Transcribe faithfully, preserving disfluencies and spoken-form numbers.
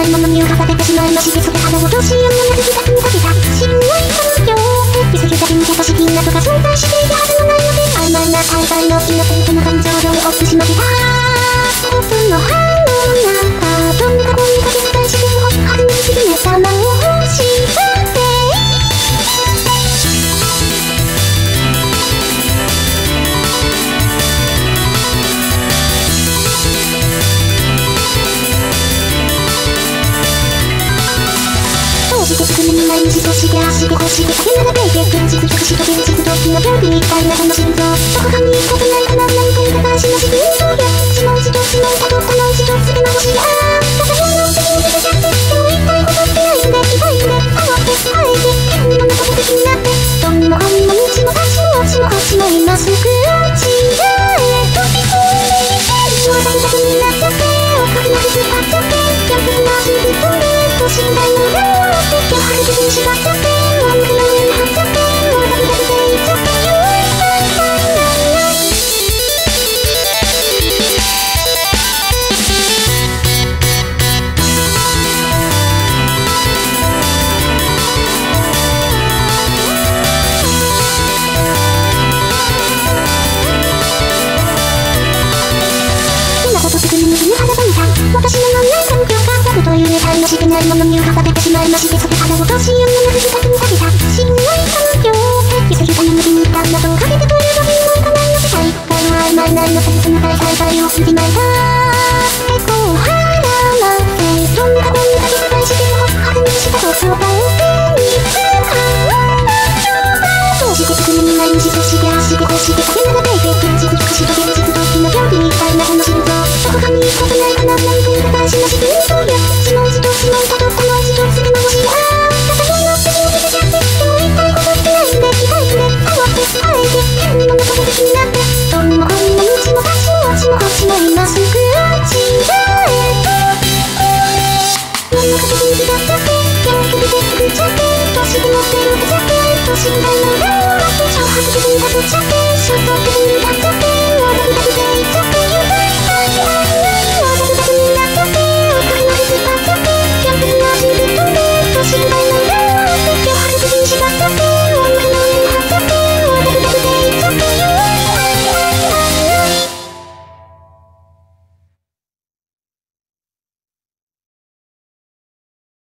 ないものに浮かされてしまいまして、それ肌をどうしようもなく自宅にかけた信頼環境見せるだけに優しきなとか存在しているはずもないので、曖昧な大会のイノセントな感情を追ってしまった僕の歯の中どんな声にかける大自然を春に沈めた魔をしすぐに毎日として足でこして駆け並べて現実と死と現実と火の病気みたいなこの心臓どこかに行くことないかな何かに高橋の自分とや一文字と一文字とこの一つで回しああ片方の責任で出ちゃって今日言いたいことってないんで痛いんで触って生えて変にもなこと的になってどんにもこんにも道も足も落ちもこっちも今すぐ落ちへ飛び込んでいける弱さに逆になっちゃっておかげなく使っちゃって逆な自分とねと信頼の裏を今日春的に縛っちゃって文句の上に張っちゃってもうダメだけで言っちゃってよいさいさいない今こそすぐに右に肌が見たい私の何年環境が逆という値のしてないものに浮かされてしまいまして、それ肌をどうしようもなく自宅にかけた信頼環境見せるために気に入った謎をかけてくれるわけにもいかないので、大会の曖昧なイノセンスな大大会を過ぎまいた